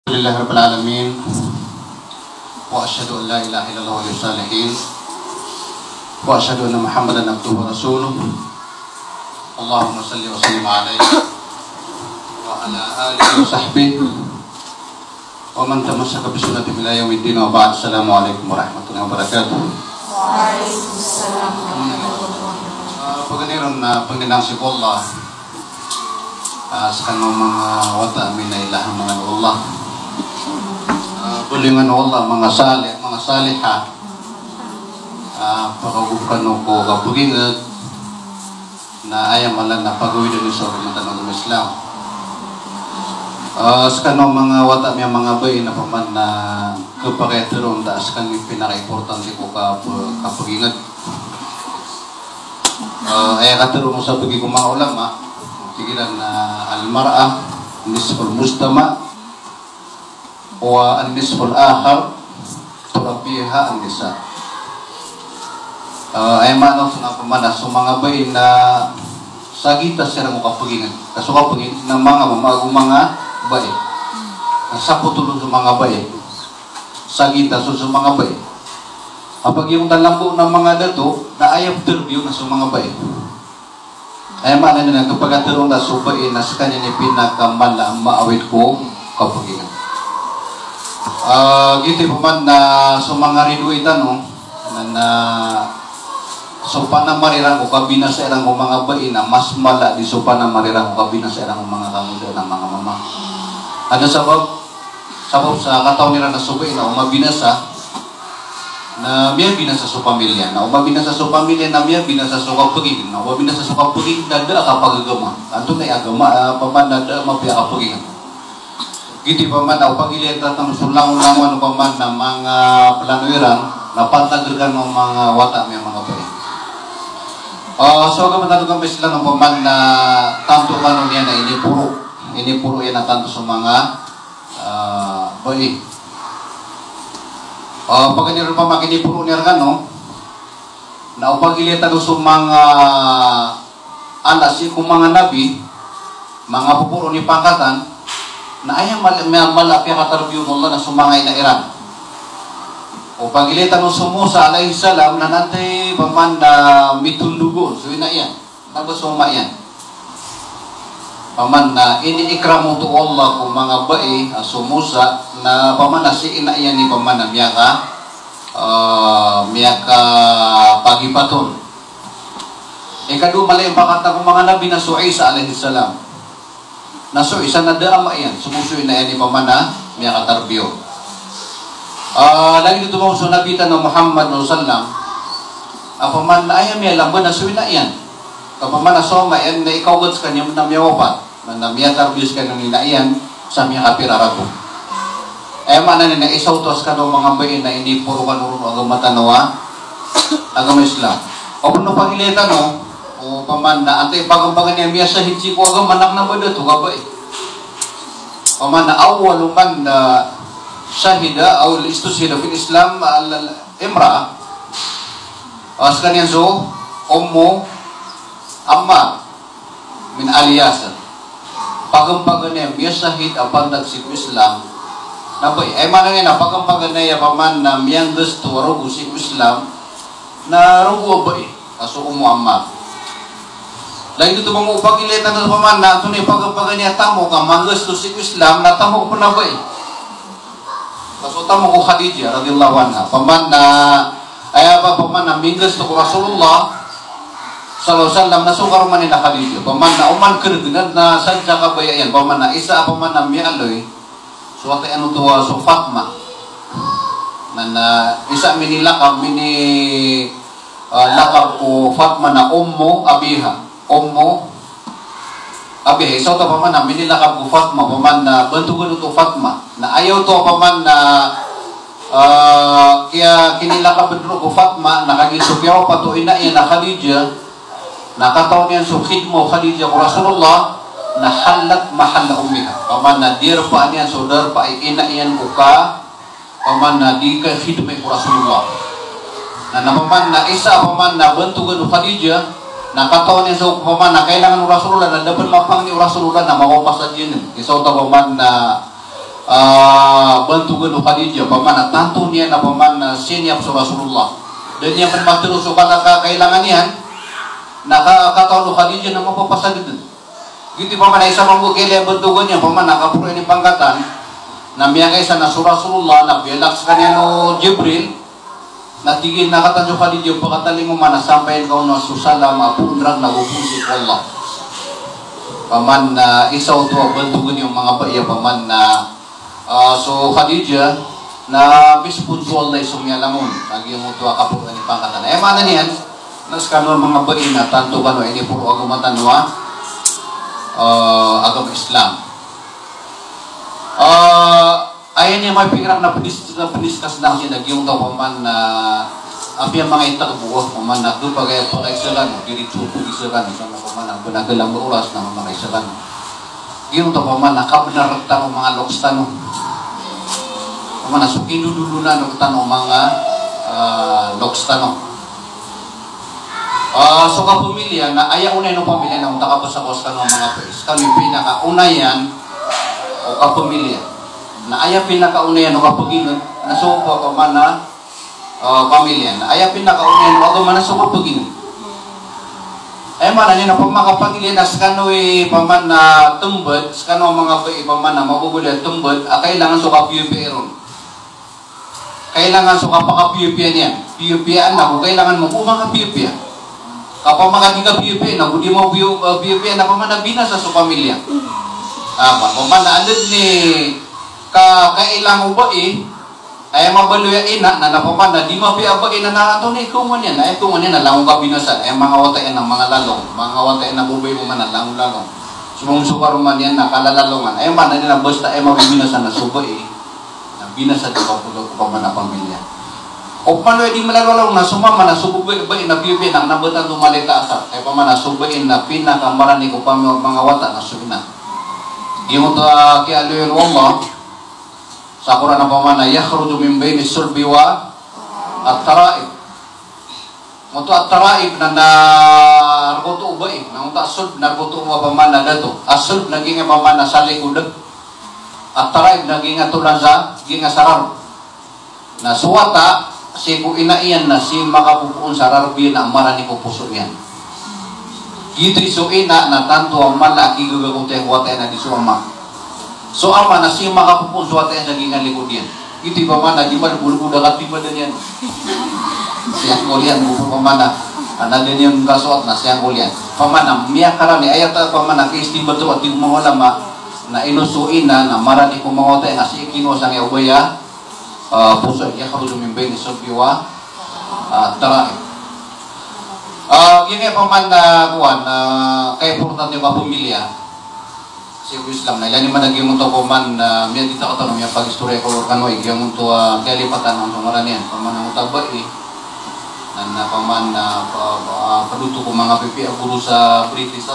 Alhamdulillah Rabbil Alamin. Wa asyhadu an la ilaha illallah wa salihin. Wa asyhadu anna Muhammadan abduhu wa rasuluh. Allahumma salli wa sallim alaihi wa ala alihi wa sahbihi wa man tamassaka bi sunnati ila yaumiddin wa ba'd. Assalamualaikum warahmatullahi wabarakatuh. Waalaikumsalam warahmatullahi wabarakatuh. Pagkaniron na pagninang si Allah sa kanong mga wata amin na ilahang mga Allah. Bulingan Allah mga saliha pakagupan ko kapugingag na ayam malang na pagawid ni sa tanong ng Islam. Sa kanong mga wata may mga bay na paman na kapaketiron taas kang pinaka-importante ko kapugingag. Ay katero mo sa bagi kong mga ulama tigilan na al-mar'a nisful mustama wa an-nisful akhar turabbiha an-nisa. Ay manaw sa pamana so mga bay na sagita sila mo kapugingan kaso kapugin ng mga mga bay sa putulong sa mga bay sagita so sa mga bay kapag yung talambo ng mga dato na ayaw interview na sa mga bay ay mana na kapag aturong na subay na sa kanya ni pinakamala ang maawit ko kapugingan. Giti po man na sa mga rinuitan na sopa na marirang ko kabina sa ilang mga bayi na mas mala di sopa na marirang ko kabina sa ilang mga kamuda ng mga mama. Ano sabab sa kataon nila na subay na umabinasa na miya binasa sa pamilya na umabinasa sa pamilya na miya binasa sa kapagiging na umabinasa sa kapagiging na da kapagagama anto na agama paman na da mapia kapagiging giti paman na upagilian tatang sulang-ulangan paman na mga planuirang na pantagirgan ng mga wata may mga pari so kamatatugan ba sila ng paman na tanto kanon yan na inipuro yan na tanto sa mga bayi. Pag niron pa makinipuro niya no na upagilitan sa mga alas kung mga nabi mga pupuro ni pangkatan na ayaw malapya katarbiyo ng Allah na sumangay na Iran upagilitan sa Musa alayhi salam na nantay paman na mitundugo so yun na yan nagusuma yan paman na iniikram mo to Allah kung mga bae so Musa na paman na si ina yan ni paman na miyaka pagipaton ikadu malay pakata kung mga nabi na so Isa alayhi salam na so isa na daama yan sumusuin na yan ni paman na miyaka tarbiyo lagi dito mo so nabitan ng Muhammad sallam paman na ayam yan lang ba na so ina yan kapaman na so mayan na ikaw gods kanya na miyawapat na miya tarbius ka nung inaiyan sa miya kapirarato. Mana na isautos ka ng mga bayin na hindi puro ka nung agama tanawa, agama Islam. O puno pangilitan o paman na antay bagang-bagan niya miya sa hitsi ko agama manak na ba dito ka ba paman na awaluman na syahida o istusida fin Islam al-imra as kanyan so ummo amma min aliyasa pagampagan niya miya sahid apang nagsiko Islam na ba ay mana nga na pagampagan niya paman na miyang gusto rugo si Islam na rugo ba kaso umuamma lain dito mga upagilitan na paman na ito na pagampagan niya tamo ka manggusto si Islam na tamo ko na ba kaso tamo ko Khadijah radhiyallahu anha paman na ay paman na minggusto ko Rasulullah sallallahu alaihi wasallam nasukar man ni Khadijah paman na uman kergenad na sadya kabayan paman na isa paman na mialoy suwata ano tuwa so Fatma na isa minilakab lakab ko Fatma na ummu abiha isa to paman na minilakab ko Fatma paman na bantugan to Fatma na ayaw to paman na kaya kinilakab ko Fatma nakagisupyaw pa to ina na Khadijah nakataon niyan sa khidmo Khadijah ko Rasulullah na halat mahal ummiha paman na dir pa niyan so dar pa ina yan ko ka paman na di ka khidmo ko Rasulullah na napaman na isa paman na bantugan ko Khadijah nakataon niyan sa paman na kailangan ko Rasulullah na dapat mapang ni Rasulullah na mawapasad yun isa ito paman na tugon o Khadijah paman tanto niya na paman sinyap sa Rasulullah. Dan niya panmaturo so kailangan niyan nakakataon o Khadijah na mapapasagid. Gitu paman ay isa mambukili ang bentugan niya paman nakapuro ni pangkatan na miyakay sa naso Rasulullah na bialak sa kanya no Jibril natigil nakatan so Khadijah pagkataling umana sampayin ka no susalam apundrang nagupusi ko Allah. Paman isa o ito bentugan yung mga baya paman na so Khadijah na bispunso Allah sumyalamon lagi mo ito akapuro ni pangkatan. Mana niyan nas kano mga baya na tanto kano ini puro agumatan wa agama Islam. Ayan niya may pikiran na peniskas na siya nagyong tao paman na api ang mga itakbuo paman na doon pagkaisalan diritso po isalan sa mga paman ang bunagalang oras na mga isalan yung tao paman na kabnaragtan ng mga lokstan paman na sukinudulo na nuktan ng mga lokstan so kapamilya na ayaw unay ng pamilya na unta kapasakos ka ng mga pres kami pinakaunayan o kapamilya na ayaw pinakaunayan o kapaginan na suko pa man na pamilya na ayaw pinakaunayan o man na suko paginan ay man na pag makapagilya na sa kano'y paman na tumbad sa kano mga paman na mabubuli tumbad kailangan suka piyupiron kailangan suka pakapiyupian yan piyupian na kung kailangan mo umang piyupian kapag makakikapiyupian na kung di mo piyupian na paman na binasa sa pamilya paman na andad ni kailang ubai ay mabaluya ina na napaman na di mapiabain na nakato na ikungan yan ay ikungan yan na langong kabinasan ay mga watayan ng mga lalong mga watayan na bubay mo man na langong lalong sumungsukar man yan na kalalalongan ay man na nila basta ay mabibinasan na subay na binasa di papulo ko pa man na pamilya o paano di malalalong na sumama na subay na bibin ang nabatan lumalita asap ay pa man na subay na pinakamarani ko pa mga wata na subina yung ito kaya aluyin Allah sa Quran na paman na yakhruju min bayni sulbi wa at-tara'ib muto at-tara'ib na narkoto ubay na unta sulb narkoto wa paman na dato asulb naging paman na sa likod at-tara'ib naging atulan sa ginga sarar na suwata si ko inaiyan na si makapupuon sa rarbi na marani ko puso yan gitri so ina na tanto ang malaki gagawin ko tayo na di suama so ama na siya makapupunso at yan sa gingan likod yan. Iti pa man na di man bulubuda ka tiba din yan. Siyang kulian bupo pa man na din yung kasuot na siyang kulian. Pamana miyak karani ayat pamana kisti betul at yung mga lama na inusuin na marani ko mga tayo na siya kinosang yaubaya puso ya kalau lumimbay ni Sofiwa tarahin. Gini paman na kuwan kaya importante yung kapumilya Siya Islam na ilan naman naging munto ko man miya dito ka tanong yung pag-istorya ko kanoy yung munto kaya lipatan ng sungaran yan paman ang utabay na paman paduto ko mga pipi ang guru sa British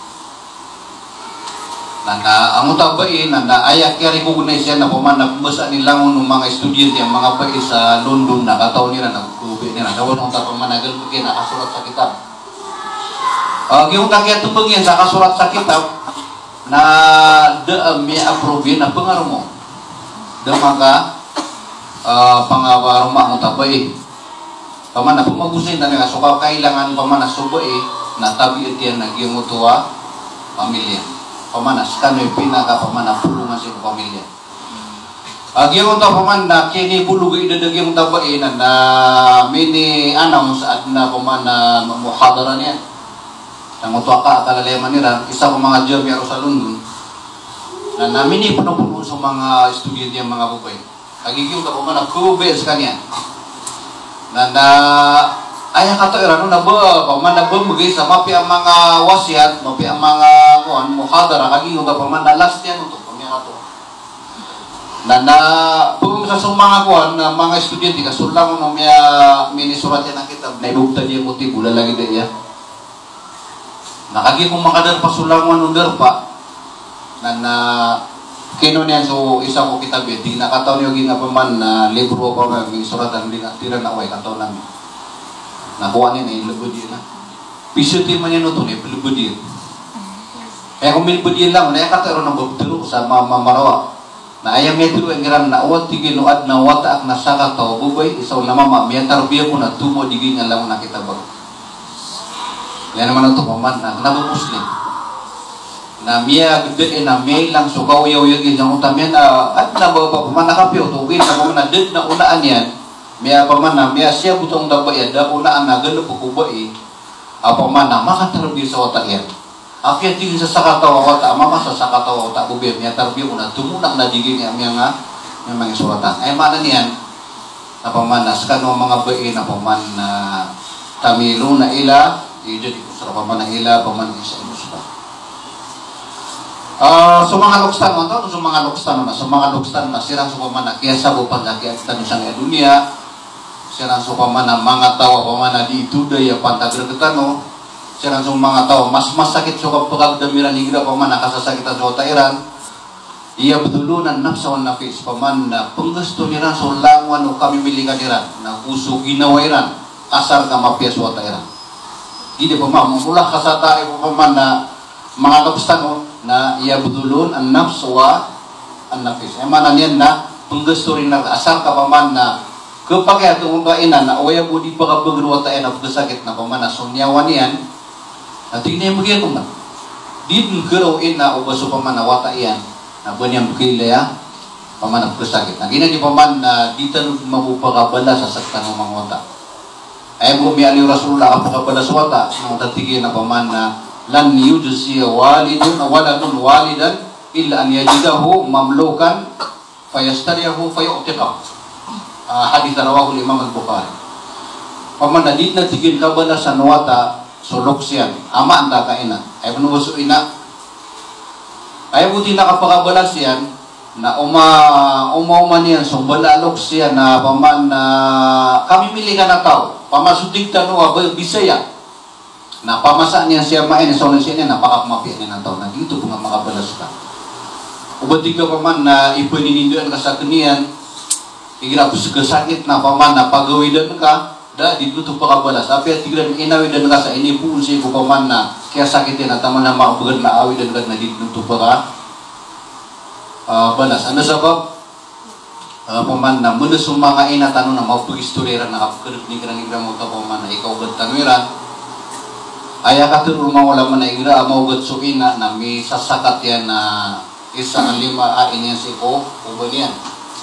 ang utabay na ayak kaya recognize yan na paman na basa nilang ng mga estudyante ang mga bay sa London na kataon nila nagkubi nila gawin ang paman nagal pagkin nakasulat sa kitab yung kaya tubang yan sa kasulat sa kitab na mi approve na pengaruh mo maka pangawaruma mo tabay paman na pumagusin na nga so kailangan paman na subay na tabi itiyan naging mutuwa pamilya paman na skanoy pinaka paman na pulungan sa pamilya yung to paman na kini bulugo idadaging tabay na mini announce at na paman na muhadara niya ang utuwa ka kalaleman nila isa ko mga job yaro sa London na namin ipuno-puno sa mga estudyante yung mga bubay kagiging ka paman nagkubay sa kanya na ayaw ka to irano na ba paman nagbumugay sa mapi ang mga wasiat mapi ang mga kuhan muhadara kagiging ka paman na last yan ito pamilya ka to na pumong sa mga kuhan na mga estudyante kasulang mo may minisurat yan ang kitab na ibugta niya yung motibo lalagi din yan nakagi kong makadar pa sulangan under pa na kino niyan so isa ko kitab di nakataon yung ginga paman na libro pa may suratan di natira na way kataon namin nakuha niya na ilubod yun na pisutin man yan ito ilubod yun kaya kung milubod yun lang na kataon ng bugturo sa mamarawa Na ayam ya tilu engiran na awat tigil nuad na wata ak nasaka tao bubay isaw na mama miya tarbiya ko na tumo diging alam na kita bag. Yan naman ito paman na Muslim. Na miya gede na may lang sukaw yaw-yaw yung utamian at na ba paman nakapyo tugin na paman na ded na unaan yan miya paman na miya siya butong dabay da unaan na gano pagkubay paman na makatarbiya sa wata yan. Akyat tingin sa sakatawa wata mama sa sakatawa wata bubi miya tarbiya ko na tumunang na diging miya nga yung mga suratan. Ay mana niyan na paman na sa kanong mga bayi na paman na tamilo na ila jadi kusara paman na ila paman isa imusba. So mga lukstan mo to, so mga lukstan na sirang so paman na kiyasa po pagkakiat tanong sa dunia, sirang so paman na mga tawa paman na di ituda ya pantagregatan sirang so mga tawa mas sakit so kapag damiran higra paman na kasasakitan sa otairan, iya betulunan nafsa wal nafis paman na penggusto niran so langwan o kami milikan niran na uso ginawairan asar ka mapias sa otairan. Hindi pa mula kasatari po paman na mga lukstan na iya betulun an nafs wa an nafis. Mana niyan na penggusto rin na asar ka paman na kapag ito mabainan na oya mo di pa kabagruwa tayo na pagkasakit na paman na sunyawan niyan at hindi yung bagyan kong na di nagkaroon na ubaso paman na wata iyan na banyang bukila ya paman na pagkasakit na gina di paman na di tanong mabupakabala sa saktan ng mga wata. Ay mo miyali Rasulullah kapagabala sa wata nang tatigin na paman na lan yujzi walidun waladun walidan illa an yajidahu mamlukan fayastariyahu fayu'tiqa. Hadis rawahu Imam Al-Bukhari. Paman na di natigin kabala sa wata sulok siyan ama anta kaina ay panuso ina ay buti nakapagabala siyan na uma niyan so balalok siya na paman na kami mili ka na tao pamasudig tanong Bisaya na pamasa niya siya main sa siya na napakamapian niya ng tao na dito kung makabalas ka ubati ka paman na ipaninduan ka sa kaniyan igrap sa sakit na paman na pagawidan ka da dito pakabalas api at tigran inawidan ka sa inipun siya ko paman na kaya sakitin na taman na makabagan na awidan ka na dito paka balas. Ano sabab? Paman na muna sa mga inatanong na mapag-istorya na kapagkarip ni Kira mo ito paman na ikaw gad tanwiran ay akaturul mawala man na igra mawagad so ina na may sasakat yan na isa ang lima ain yan si ko uban yan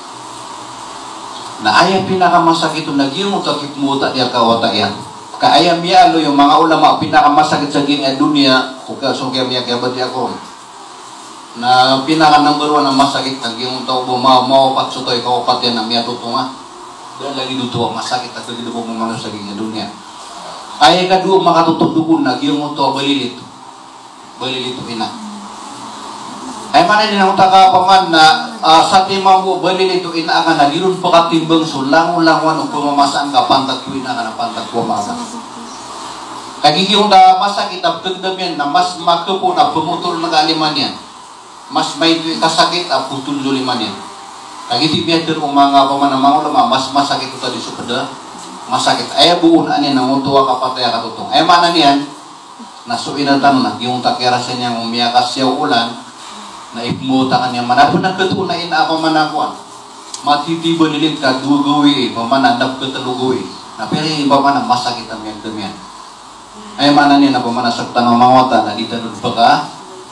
na ayang pinakamasakit ito naging kakipmuta niya kawata yan kaayang miyalo yung mga ulama pinakamasakit sa gini dunia so kaya miya kaya ba ako na pinaka number 1 na masakit naging tao maupat so to ikaw pat yan na miya tutunga dahil lagi dutuwa masakit at lagi dupo mamano sa gini dunia ay kadua makatutudugon naging ito balilito ina ay mana din ang taka paman na sa timang mo balilito ina ka na dirun pa katimbang so langulanguan o pumamasaan ka pantagkuin na ka na pantagpumasa kagiging da masakit at pagdamyan na mas makapo na pumutol na kaliman yan mas may kasakit at putol liman yan kagiti biyadir o mga paman na mga ulama mas masakit ito di supada masakit ay buon anin ang utuwa kapataya katutong ay mana niyan nasuinatan na yung takira sa niya umiyakas siya ulan na ipmuta kanya manapon nagkatunain ako manakuan matitibo nilit ka duguwi pamananap ka taluguwi na pero iba pa na masakit ang yan damian ay mana niya na pamanasaktan ng mga wata na dito nun pa ka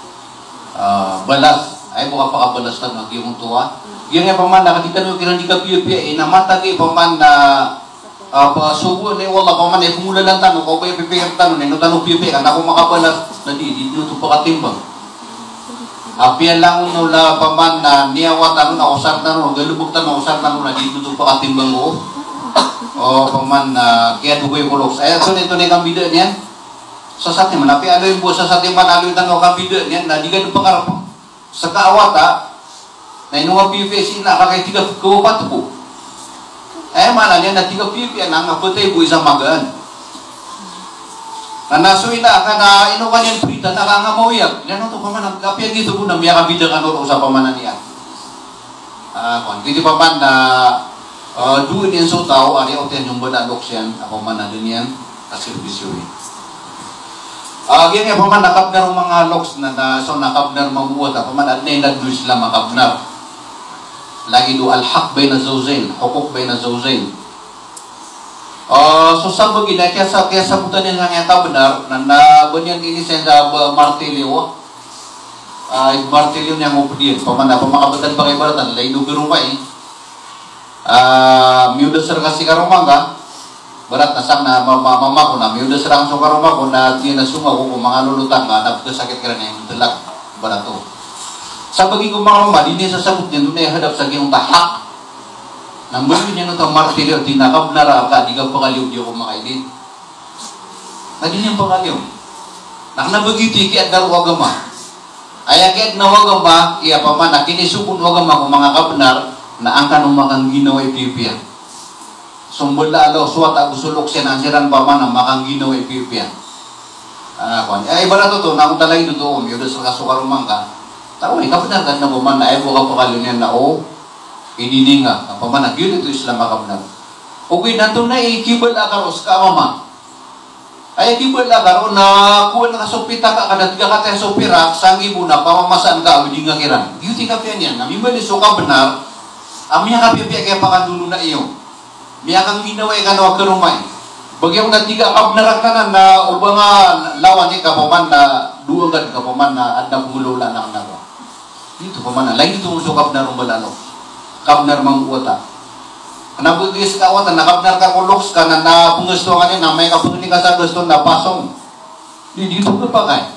balas ay buka pa ka balas na yung tuwa yun nga paman nakatita nyo kirang di ka piya inamatagi paman na subo ni wala paman ay kumula lang tanong kung kaya pipikir tanong ay no tanong piya na kung makabalas na dito pa katimbang apian lang nula paman na niyawat ano na usar tanong galubog tanong usar tanong na dito pa katimbang ko o paman na kaya dugoy kuloks ay so nito na yung bida niyan sa satin man api alo yung buwa sa satin man alo yung tanong kabida niyan na di ka doon pakarap sa kaawata na inunga PPS na kakay tiga kuwapat po ay mana niyan na tiga PPS na nga putay po isang magaan na nasuin na ka na inukan yan prita na kangamawiyak yan ito paman nagkapiyan dito po na miya kabida ka nuro sa pamanan niya hindi paman na duwin yan so tao ari o ten yung banaloks yan ako man na din yan kaservisyo ganyan paman nakabnar mga loks na so nakabnar mabuhat paman at na yung nagduis lang makabnar lagi do al-haq baina zawjain, hukuk baina zawjain. So sabagi na kaya sabutan niya nga benar na banyan ini sa martilyo. Martilyo niya mo pudin. Pamakabatan pa kay baratan lain do birumay. Miudasar kasi karumang ka. Berat na sang na mama ko na miudasar ang so karumang ko na di na sungaw ko mga lulutang ka napakasakit ka na yung talak barato. Sabagi ko mga rumah hindi sa sabut niya doon ay hadap sa giyong tahak. Nang muli niya nito martilyo, tinakab na raka, di ka pangaliw di ako makailin. Naging yung pangaliw. Nang nabagiti, kiat na wagama. Ay kiat na wagama, iya pa man, kinisukun wagama kung mga kabnar, na ang kanong makang ginawa ipipya. Sumbol lalo, suwat ako sulok siya ng siran pa man, ang makang ginawa ipipya. Ay, iba na to, na kung talagin ito, yung sa kasukarumang ka, tao, kabnar ka na pa man, na ay buka pakaliw niya na, inininga, pamanag, yun ito Islam makabnag. Okay, nato na ikibal akaros ka, mama. Ay, ikibal akaro na kuwan na kasupita ka, kadat ka katay supirak, sangi mo na, pamamasaan ka, hindi nga kiran. Yuti ka piyan yan, namimali so ka benar, miya ka piya kaya pakandulo na iyo. Miya kang ginaway ka na wag karumay. Bagyang na tiga kabnarak na na, o ba nga lawan ka paman na, duwagan ka paman na, at napumulula na ang nawa. Dito paman na, lain ito mo so kabnar balalo. Kabnar mangkuwata. Nabugis ka wata, nakabnar ka kuloks ka na napungusto ka niya, na may kapunin ka sa gusto na pasong. Dito ka pa kay.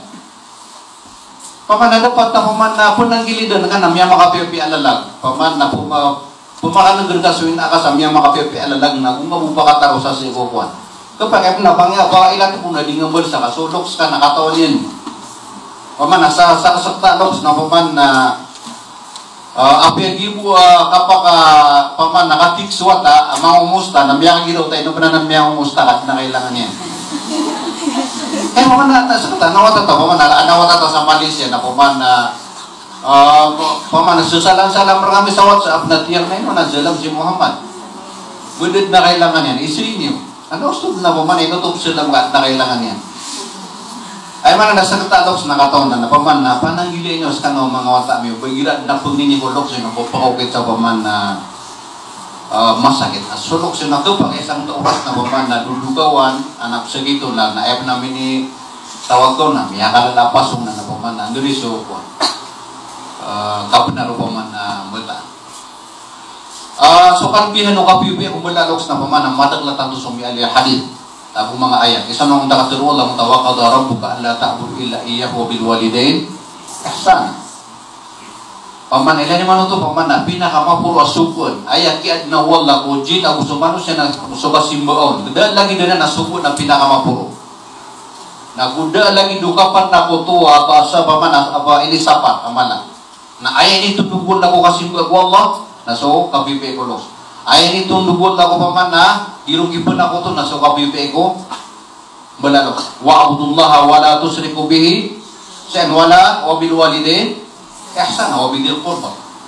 Paman na dapat na paman na punang gilidan ka na miya makapipi alalag. Paman na pumakanang gergasuin na ka sa miya makapipi alalag na kung mabupakataro sa sikukuan. Kapag na pangya, baka ilan po na di nga bulsa ka, so loks ka nakataon yan. Paman na sa kasakta loks na paman na apyagi mo kapag paman nakatiksuwata mga umusta na miyang giraw tayo na ng miyang umusta at na kailangan niya eh mga nasakta nawata to paman nawata to sa Malaysia na paman na paman nasusalang-salang marami sa WhatsApp na tiyang na yun nazalam si Muhammad budid na kailangan yan isi niyo ano gusto na paman inutup sila mga na kailangan yan ay mana nasa kataloks nakataon na paman na pananggili nyo sa kano mga wata mo bagira na pag ninyo ko loks yung napapakukit sa paman na masakit at sulok siya na ito pag isang tauras na paman na dudugawan anak sa gito na naep namin ni tawag ko na miya kalalapasong na paman na andun iso ko kapunaro paman na mula so kalbihan o kapipi kung mula loks na paman na mataglatang to sumi aliyah hadid tapos mga ayat, isa nung nakaturo lang tawaqada rabbuka an la ta'budu illa iyyahu wa bil walidain ihsan. Paman ilan man to paman na pinakamapuro asukon. Ayat kiad na wala ko jin ako sumano siya na suka simbaon. Geda lagi dana nasukon na pinakamapuro. Naguda lagi dukapan na ko tuwa basa paman apa ini sapat amana. Na ayat itu tunggu na ko kasimba ko Allah na so kabibe ko los. Ayan itong lubot ako paman na irugipon ako to na so kapipi ko balalo wa'budullaha wa la tusriku bihi sa'an wala wa bil walidain ihsan wa bidil qurba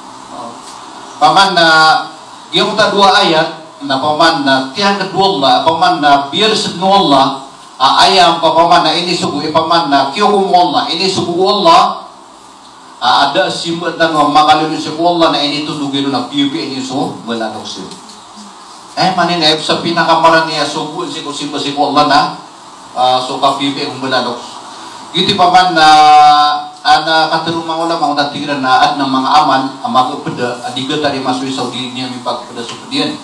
paman na yung ta dua ayat na paman na tiyan kedua Allah paman na biar sedno Allah ayam paman na ini sugu paman na kiyo Allah ini sugu Allah ada simbat dan makalun si Allah na ini tundugin na pipi ini so balalo siya manin sa pinakamaran niya sugo si Allah na so kapipi kung balalo iti pa man na katarong mga ulam ang tatigiran na ad ng mga aman ang magpeda adiga tari masuwi sa udin niya may pagpeda sa pedian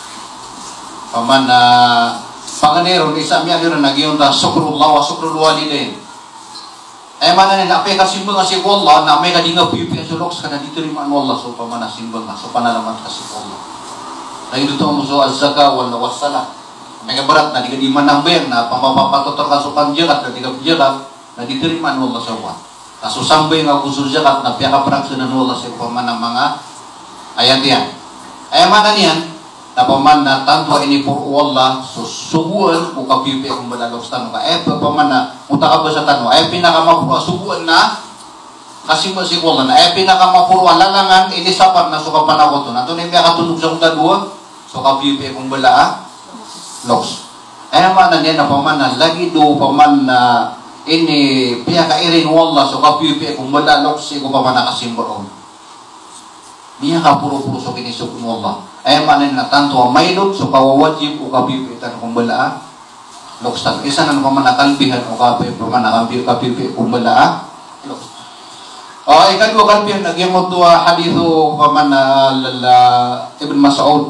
paman na panganero isa miya nira nagyon na sukrullah wa sukrul walidain mana nila apay kasimbang si Allah na may kadinga pipi ang sulok sa kanaditirimaan mo Allah so pamana simbang so panalaman kasi Allah na ito mo so az-zaka wal wasala may kabarat na di ka di manamber na pamapapatotor ka so panjarat na di ka panjarat na ditirimaan mo Allah sa Allah kaso sambay nga gusto zakat na piya kapraksa na Allah sa pamana mga ayat yan mana niyan na paman na tanto ini por Allah so subuan o kapipi kung balalok sa tanong ka paman na uta ka ba sa tanong pinakamapuro subuan na kasi mo si Allah na pinakamapuro lalangan ini sapat na suka panakot na ito na yung katunog sa kong dua so kapipi kung balaa loks mana niya na paman na lagi do paman na ini piya ka irin Allah so kapipi kung balalok si ko paman na kasimbaro Niya ka puro-puro so kinisok mo Allah. Ay manin na tanto mailot so kawawajib o kabibitan kumbala loksan. Isa na naman nakalbihan o kabibi kumbala loksan. Ikadua kalbihan nagyamot hadithu paman Ibn Mas'ud.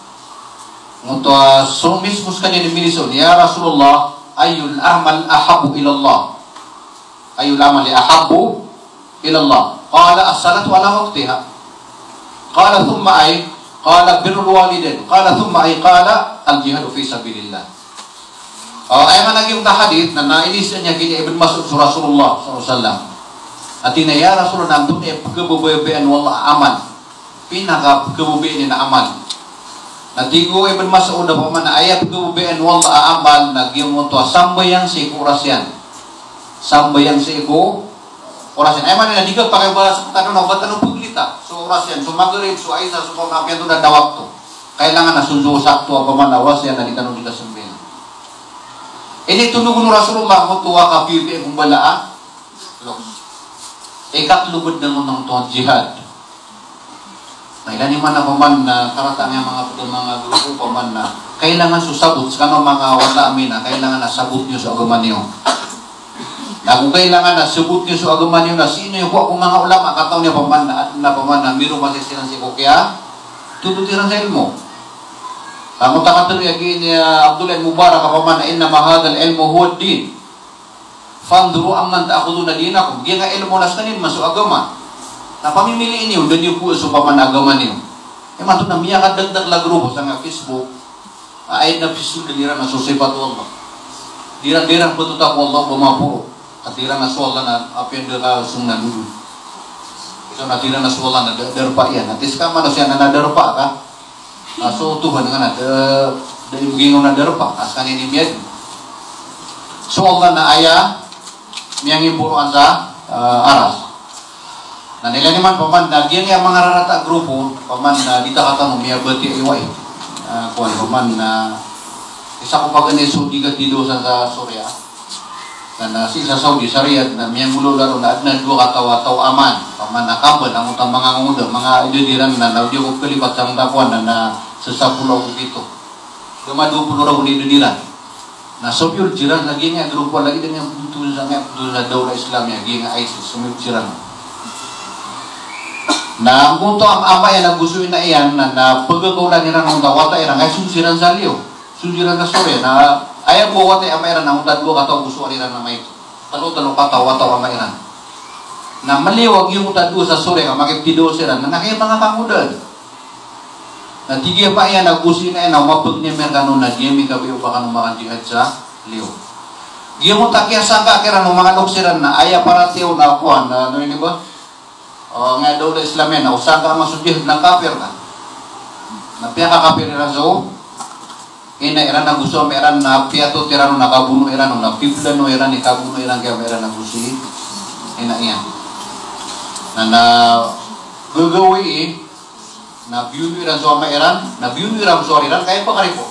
Untuk sumis kanina minison, ya Rasulullah, ayul amal ahabu ilallah. Ayul amali ahabu ilallah. Qala as-salatu ala waqtiha. Qala thumma ay, qala birrul walidain. Qala thumma ay, qala al-jihadu fi sabilillah. Ay managing hadith na nailisan niya kini Ibn Mas'ud sa Rasulullah sallallahu atina ya Rasulullah nandun pagkabubuyan wala amal. Pinaka pagkabubuyan na amal. Natigo Ibn Mas'ud na paman na ayat pagkabubuyan wala amal nagyamot sambayang si kurasyan. Sambayang si orasyan. Ay man na diga pakai bahasa tanong na puglita. So orasyan, so magrib, so aisa, so pamapian to na dawak to. Kailangan na sunso sakto apa man awasyan na di tanong kita sembilan. Ini tunugon Rasulullah mo tuwa ka pipi kung balaa. Ikatlubod ng unang tuwang jihad. Na ilan man na paman na karatang yung mga grupo paman na kailangan susabot sa kanong mga wala amin na kailangan na sabot nyo sa agaman nyo. Na kung kailangan na sabot nyo sa agaman nyo na sino yung kung mga ulama kataw niya paman na mayroong masisinan si Kukya tututiran sa ilmo. Ang utakatan yagi ni Abdullah Mubarak paman na inna mahadal ilmu huwad din. Fanduru amman ta'khuduna dinakum. Giya nga ilmu nas kanin masu agama. Na pamimiliin niyo dan yung puso paman agama niyo. E mato na miya kadagdag la grupo sa nga Facebook. Ay na Facebook dira na sosipat Allah. Dira-dira patutak Allah bumapuro. Katira na suwala na apian dira sungnan dulu. Ito na tira na suwala na derpa yan. Atis ka man siya na derpa ka. So Tuhan nga na dari gingon na derpa as kanin imyad. So Allah na aya miyang imburuan sa aras. Na nila naman paman na giyan yung mga rarata grupo paman na dita katanong miya bati iway. Kuan paman na isa ko pag Saudi ka dito sa Surya. Na si sa Saudi sa Riyadh na miyang mulo laro na adna dua katawa-taw aman paman na kabal ang utang mga nguda mga ididiran na naudio ko kalipat sa mga kuan na sa pulau dito. Dumadu puno raw ni ididiran. Na sobyul jiran lagi nga grupo lagi din yung butuh sa daula Islam ya gi nga ISIS sumib jiran. Na kung to ama yan nagustuhin na iyan na pagkakaulan nila ng tawata irang ay susiran sa liyo. Susiran na sorry na ayaw ko wata ama iran na utad ko kataw gusto aliran na may talo-talo kataw-wataw ama iran. Na maliwag yung utad ko sa sorry nga makiptido sila na nakaya mga kamudan. Na tigya pa yan nagustuhin na yan na umapag niya merkano na diya may kabiyo pa kanong mga jihad sa liyo. Giyo mo takya sangka kira ng mga luksiran na aya para tiyo na akuan na ano yun ba? Nga daw na Islam yan, na usang ka masudihod ng kafir ka. Na piya ka kafir nila so, ina iran na gusto, meran na piya to tirano nakabuno iran, na pipla no iran, ikabuno iran, kaya meran na gusto ina iyan. Na gagawi na biyuno iran so ama iran, na biyuno iran so iran, kaya pa karipo.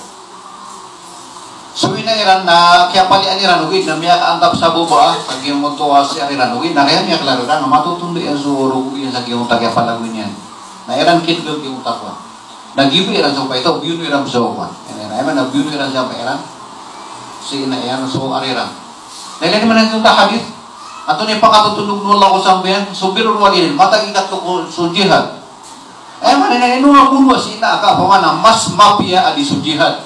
So ina iran na kaya palian iran ugid na miya kaantap sa buba pag yung motuwa si iran ugid na kaya miya klaro na matutundo yan suro ugid sa giyong tagya palagwin yan na iran kidlog yung takwa nagibo iran sa pa ito biyuno iran so kwan ay man na biyuno iran sa pa iran si ina iran so ariran dahil naman ang yung hadith ato ni pakatutunog nula ko sambayan so birul walidin matag ikat ko so jihad ay man na inuwa kuno si ina ka pamana mas mapia adi so jihad.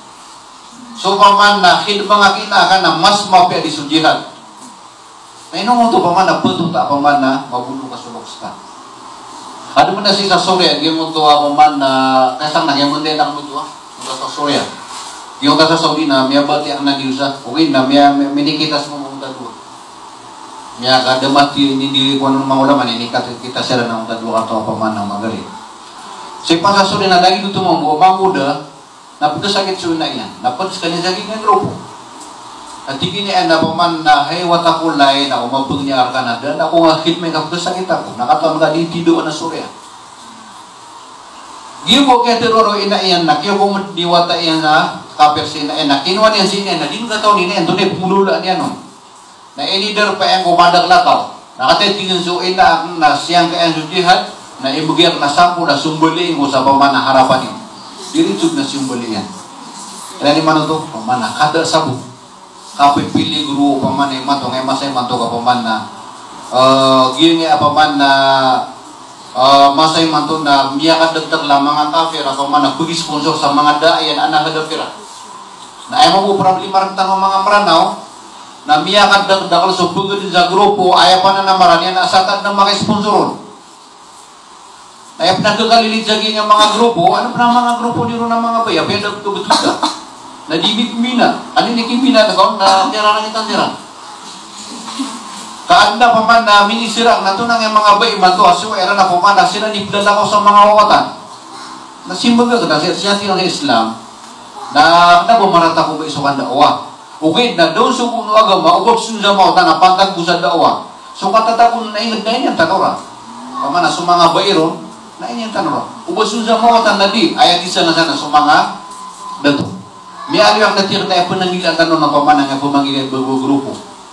So paman na mga kinaka na mas mapya di jihad. Na inong ito paman na pututa paman na mabulo ka suloks ka. Ano mo na si sa Surya, di mo ito paman na kasang nagyamon din ang mutuwa. Sa Surya. Yung ka sa Saudi na miya bati ang nagiusa. Okay na miya minikitas mo mong dadua. Miya kadamat hindi ko ng mga ulaman, inikat kita sila ng dadua ka ito paman ng magaling. So pa sa Surya na lagi ito mo muda napagkasakit siya na yan. Napagkasakit ng grupo. At tigin niya na paman na hey watakulay na umabog niya ka na dan ako nga hit may kapagkasakit ako. Nakataon ka dito na Surya. Giyo ko kaya teroro ina iyan na kiyo ko diwata iyan na kapersin na iyan na kinuha niya siya na din ka taon niya doon ay pumulaan niya no. Na leader pa yung kumandag lataw. Nakatay tingin so ina na siyang kaya sa jihad na ibugir na sapo na sumbuling mo sa pamana harapan niyo. Diritsog na sumbulingan. Kaya ni mano to, pamana kada sabu. Kapit pili guru pamana imanto ngay masay manto ka pamana. Gini paman na masay manto na miya kadagdag lang mga kafir pamana pagi sponsor sa mga daayan anak kadapira. Na ay mo problema rin tanong mga maranaw na miya kadagdag so pagod sa grupo ay pa na namaran yan asatad na maka-sponsoron. Ay nagkakalilit sa ganyang mga grupo, ano pa mga grupo nito ng mga baya, pero nagtubutuda. Na di mina, ano ni kimina na kaon na tira lang itang tira. Kaanda pa man na minisirang na ito ng mga bay man to, aso era na pa man na sila nipdala ko sa mga wawatan. Nasimbaga ka na siya ng Islam, na bumarata ko ba isukan dawa. Okay, na doon sa puno agama, ubot sunja mo, na pantag ko sa dawa. So katatakon na ingad na inyang tanora. Pamana sa mga bayron, na inyang tanora. Ubot sunja mo, na di, ayat isa na sana sa mga dato. May ali ang natir na ipanangilan tanong na pamana nga pumangilan grupo.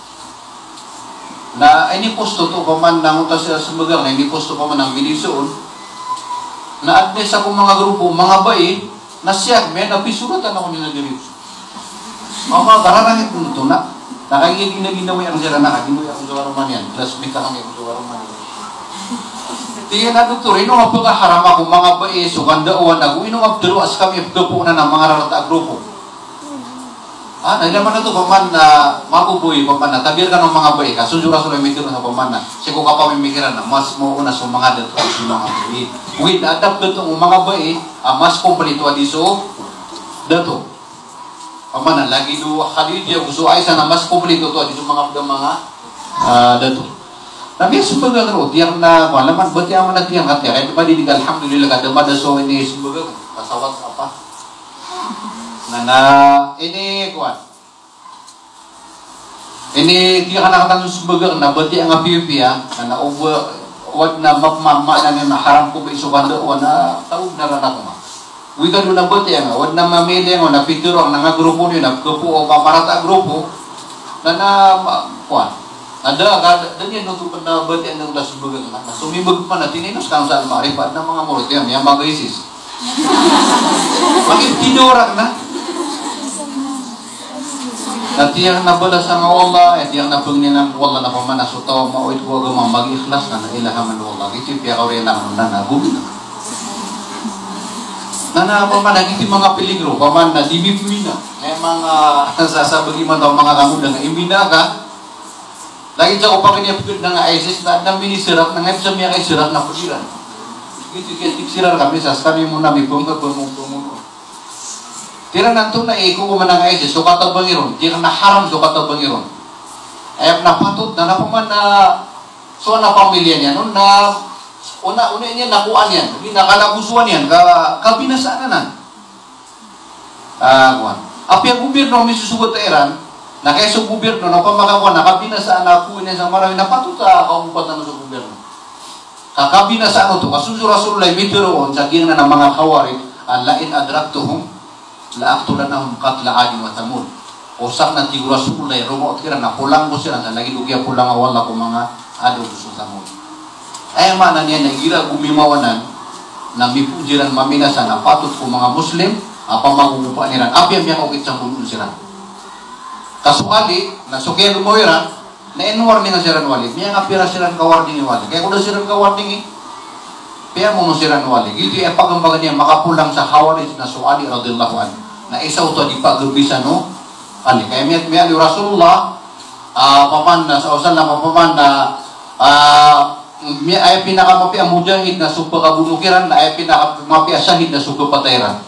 Na ini posto to paman nang utas sa sumagang, na ini posto paman ng Minisuon, na adnes ako mga grupo, mga bayi, na siya, may napisuratan ako nila diri. Mga kararangit mo ito na, nakagiging na ginawa ang sila nakaginawa ang suwaruman yan. Classmate ka kami ang suwaruman yan. Tiyan na doktor, ino nga pagkaharam ako mga bae, sukandauan ako, ino nga pagdaluas kami pagkapo na ng mga rarata grupo. Nailaman na ito, paman na mabubuhay, paman na tabir ka ng mga bae, kasunjura-sura may tiro sa paman na, siya ko ka pa may mikiran na, mas mauna sa mga dato sa mga bae. Wait, na-adapt ito ng mga bae, mas kompleto adiso dato. Paman na, lagi do Khadijah, gusto ay sana mas kompleto ito adiso mga dato. Nabi sumbaga ro, tiyang na, malaman, ba't yung mga tiyang hati, kahit madinig, alhamdulillah, kadamada so ini sumbaga, kasawat apa? Ini kuan. Ini dia kana katan sumbaga na ba't yung apiya, na wad na magmama na haram ko ba isukan doon na tawag na rin ako ma. Wika doon na ba't yung, wad na mamili yung, na pituro ang nga grupo niyo, na grupo o pamarata grupo, kuan. Ada yan nutupad na ba't yung nang sumbaga na. Sumibag pa na, tininos kang saan maripad ng mga murit yan, yung mga isis. Magitinurak na. At yang nabala sa nga Allah, at yang nabangin ng Allah na pamana, so tawa maoit ko agam mag-ikhlas na ilahaman Allah. Ito piya ka rin lang na nagumi na. Na pamana, ito mga peligro, pamana, di bipumina. May mga sasabagi man daw mga kamuda na imina ka. Lagi siya ko pa kinipagod ng ISIS na minisirap, na ngayon sa miya kay sirap na pusiran. Ito kaya tiksirar kami, sasabi mo na may pumagpumuno. Tira nanto na iko ko man ang ISIS, so katabangiron. Tira na haram, so katabangiron. Ay napatut na napaman na so na pamilya niya noon na una niya nakuan yan. Nakalagusuan yan, kabinasaan na. Kuan. Api ang gobyerno may susugot sa Iran, na kaya sa gobyerno na pamakakuan, nakabinasaan na ako niya sa marami, napatut sa kaupatan sa gobyerno. Kakabinasaan ito, kasusura-surulay mitiroon sa gina ng mga kawarit, ang lain adraktuhum, laaktulan na katla adin wa tamud. Usak na tigura sulay rumo kira na pulang ko sila lagi dugya pulang awala ko mga ado gusto tamud. Ay mana niya nagira gumimawanan na mipujiran maminasa na patut ko mga Muslim apa magugupa niran. Api ang yakokit sa puno sila. Kasukali na sukya lumoyran na enwar ni nga siran walid. Miya nga pira siran kawarding walid. Kaya kuda siran kawarding Pia mo siran walid. Ito ay pagambagan niya makapulang sa Khawarij na suali radhiyallahu anhu. Na isaw to di pagrubisan no ali kaya mi Rasulullah paman na sa usan na paman na mi ay pinakamapi ang mujahid na supa kabunukiran na ay pinakamapi asahid na supa patayran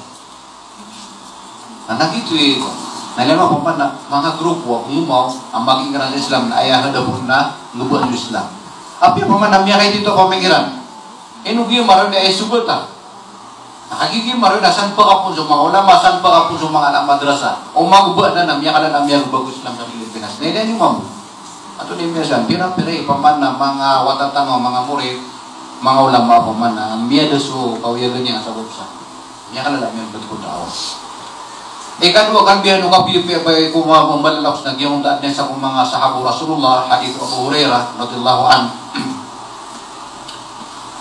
na nagito eh nalama paman na mga grupo umaw ang maging sa Islam na ayahan daw na nubuan ng Islam api paman na miya kay dito pamikiran inugi maron ay subata Nakagiging maroon na saan pa kapon sa mga ulama, saan pa kapon sa mga anak madrasa. O maguba na namiya ka na namiya bagus Islam sa Pilipinas. Nailan yung mamu. Ato ni Miyasan, pira-pira paman na mga watatang mga murid, mga ulama paman na miya daso kawiyagan niya sa buksa. Miya ka na namiya ba't ko tao. Kadua kan biya no kapipi ay kumamambalalaks na giyong daan niya sa mga sahabu Rasulullah, hadith Abu Hurairah radhiyallahu anhu.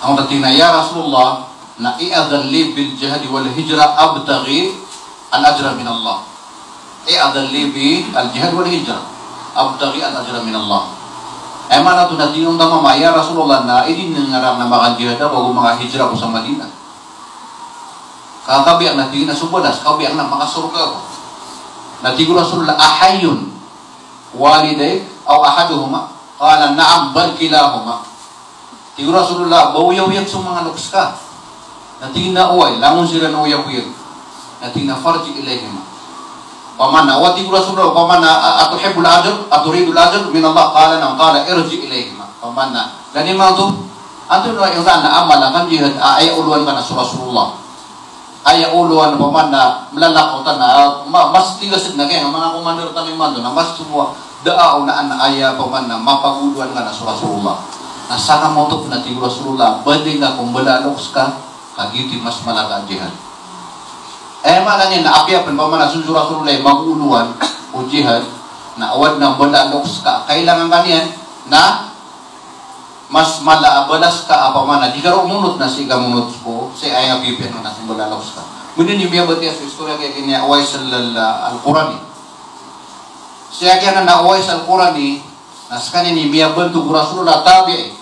Ang tatina ya Rasulullah na i'adhan li bil jihad wal hijrah abtaghi al ajra min Allah. I'adhan li bil jihad wal hijrah abtaghi al ajra min Allah. Mana tu natinong tama ya Rasulullah na idin ngarang na mga jihad bago mga hijrah ko sa Madinah. Kakabi ang natingin na subadas, kabi ang na makasurga ko. Natigo Rasulullah ahayun waliday aw ahaduhuma qala na'am bal kilahuma. Tigo Rasulullah bawiyaw-yaw sa mga luks ka. Natingin na uway, langon sila na uyaw-uyaw. Natingin na farji ilayhima. Pamana, tigo Rasulullah, pamana atuhibbul ajr, aturidul ajr min Allah qala na'am qala irji ilayhima. Pamana, gani mga to, anto na yung na amala kan jihad ay uluan ka na sa Rasulullah. Ay uluan pamana malalakot na mas tigasid na kaya mga komandor taning mando na mas tuwa daaw na aya pamana mapaguluan ka na sa Rasulullah. Nasaka mo ito na tigo Rasulullah, banding na kung balaloks ka, kagiti mas malaga jihad. Mana niya na apiapan pa man na sunsura Rasulullah maguluan o jihad, na awad na balaloks ka, kailangan kanyan na mas malaabalas ka apa man na di ka umunot na siya munot ko, siya ay apiapan na sa balaloks ka. Muna niyo biyabot niya sa istorya kaya kanya away sa Al-Qurani. Siya kaya na away sa Al-Qurani, nas kanini miya bentuk Rasulullah tabi.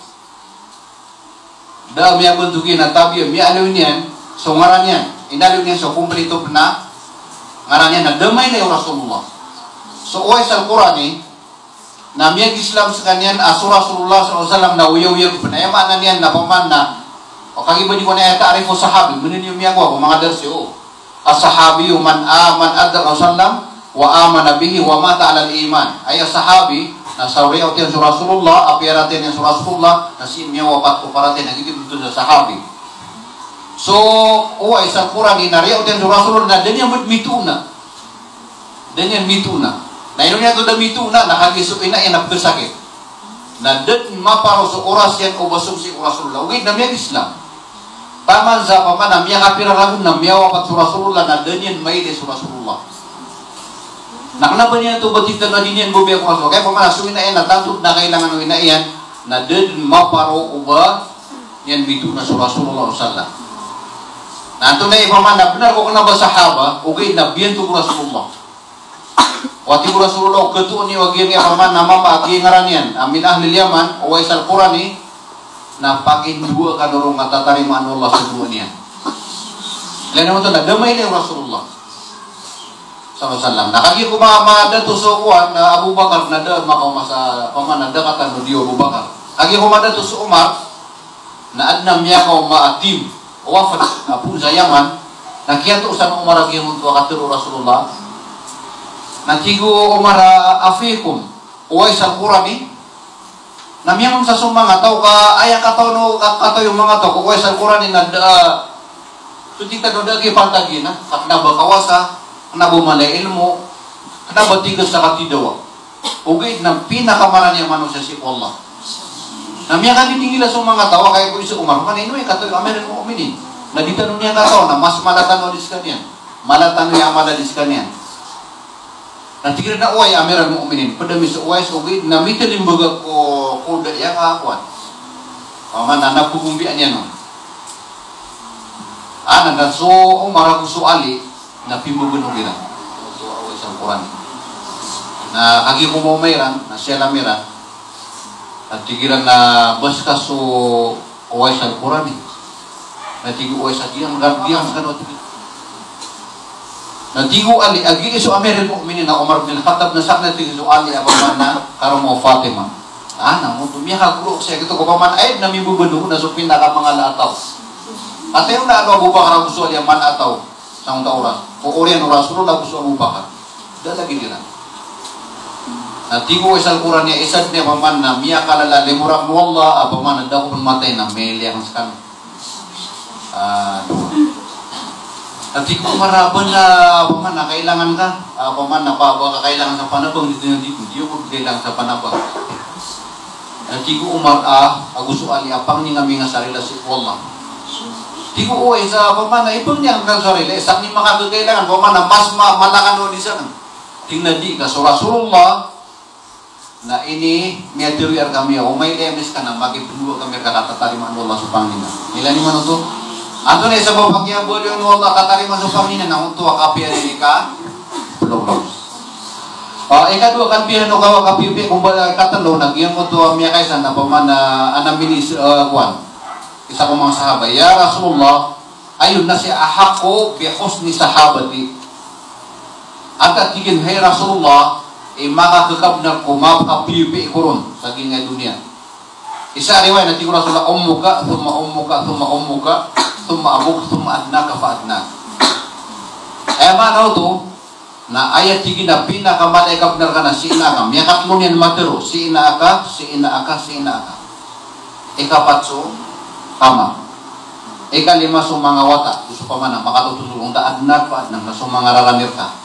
Da miya bentukin na tabi miya alun yan so ngaran yan inalun yan so kumplito na ngaran yan na damay na yung Rasulullah. So uway sa Al-Qurani na miya Islam sa kanyan aso Rasulullah SAW na uyaw-uyaw pa na yaman yan na paman na o kagiba di ko na ta'arifu sahabi munin yung miya ko mga darsi as-sahabi man adal Rasulullah wa amana bihi wa mata alal iman ay sahabi na sauriyaw tiyan sa Rasulullah apiratin yan sa Rasulullah na siya wapat ko paratin nagiging ito sa sahabi. So uwa isang Qurani nariyaw tiyan sa Rasulullah na danyan mituna na ilo niya ito da mituna nakagisuin na yan nagbersakit na dan maparo sa oras yan o basog si Rasulullah ugit na miya Islam taman sa paman na miya kapiraragun na miya wapat sa Rasulullah na danyan maili sa Rasulullah. Nakalaban niya ito batikan na din yan bubiya ko maso. Kaya pamanasuin na yan, natantod na kailangan ng ina yan, na din maparo o ba, yan bito na sa Rasulullah sallallahu. Nanto na ipaman na, benar ko na ba sahaba, okay, nabiyan to ko Rasulullah. Wati ko Rasulullah, ketuon ni wag yan ipaman na mama, agi-ngaran yan, amin ahli Yaman, o ay Al-Qurani, na pag-indua ka norong matatarimaan Allah sa buwan niya. Kaya naman ito, nadamay na yung Rasulullah. Sallallahu. Nakagi ko mamada to so kuan na Abu Bakar na da makamasa pamanada katan di Abu Bakar. Agi ko mamada to so Umar na adnam niya ko maatim wafat apun sa Yaman nakiyato sa Umar agi mo to katuro Rasulullah. Natigo Umar afikum uway sa Qurani namiyam sa sumanga taw ka aya kataw no kataw yung mga to uway sa Qurani na tutita do dagi pantagina kakna ba kawasa na bumalay ilmo, na batigas sa katidawa. Ugay ng pinakamaran niya manusia si Allah. Na miya kanitingila sa mga tawa, kaya ko isa Umar, manino katoy Amerin mo uminin. Na di tanong niya kataw, na mas malatano dis kanyan. Malatano niya amaladis kanyan. Na tigil na uway, Amerin mo uminin. Padami sa uway, so ugay, na mitalimbaga ko kuda yang kakuan. Pamana, napugumbian niya no. Na so Umar ako suali, na pimugun o gira so away sa Quran na agi ko mo mayran na siya lamiran at tigiran na bas ka so away sa Quran na tigo away sa diyang sa kanot na tigo ali agi iso Amerin mu'minin na Umar bin Khattab na sakna tigo ali abaman na karong mo Fatima na mo tumiha kuro siya kito ko paman ay namibubunod na so pinaka mga lataw at yung na ano Abu Bakar ang gusto aliyan man ataw sa unta oras. O oriyan o Rasulullah gusto Abu Bakar. Dalagi nila. Natigo isang Quran niya, isad niya paman na miya kalala, limurak mo Allah, paman na daw kung matay na may liyang sa kami. Natigo maraban na paman na kailangan ka, paman na baka kailangan sa panabang, hindi ko kailangan sa panabang. Natigo Umar gusto ali, apang ni nga mga sarila si Allah. Tigo uway sa pamana, ipang niya ang sarili, sa ni makagagailangan, pamana, mas malakan o di sana. Tingnan di ka, so Rasulullah, na ini miatiriyar kami umay demis ka na bagi pendua kami katatarima Allah subhanahu nila ni man to ato ni sa babagya boleh Allah katarima subhanahu na unto akapian ni ka belum. Ikadua kan bihan no kawa kapipi kumbala katalo nagyan mo to miya kaysa na pamana anaminis kwan. Isa ko mga sahabay, ya Rasulullah, ayun na si ahako bi husni sahabati. Agad tigin hay Rasulullah, makakakabnar ko mapakapipi kurun sa gingay dunia. Isa riway na tigil Rasulullah, ummuka, thumma ummuka, thumma ummuka, thumma abuk, thumma adnaka fa adnaka. Manaw to, na ayat tigin na pinakamalay kabnar ka na si ina ka. Miya katlong yan matero. Si ina ka, si ina ka, si ina ka. Ikapatso, tama. Ikalima sa mga wata. Gusto pa man na makatutulong daan na pa ng mga raranir ka.